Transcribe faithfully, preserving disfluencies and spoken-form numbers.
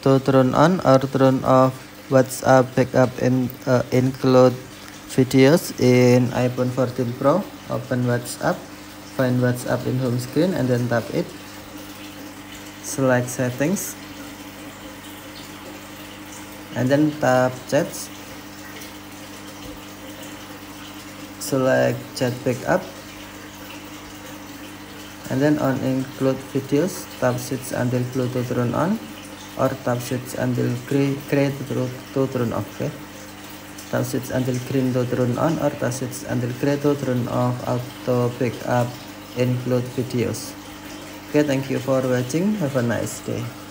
to turn on or turn off WhatsApp backup and uh, include videos in iPhone fourteen Pro. Open WhatsApp, find WhatsApp in home screen and then tap it. Select settings and then tap chats. Select chat backup and then on include videos, tap switch until Bluetooth turn on or tap switch until green to, to turn off. Okay, tap switch until green to turn on or tap switch until gray to turn off auto backup include videos. Okay, thank you for watching. Have a nice day.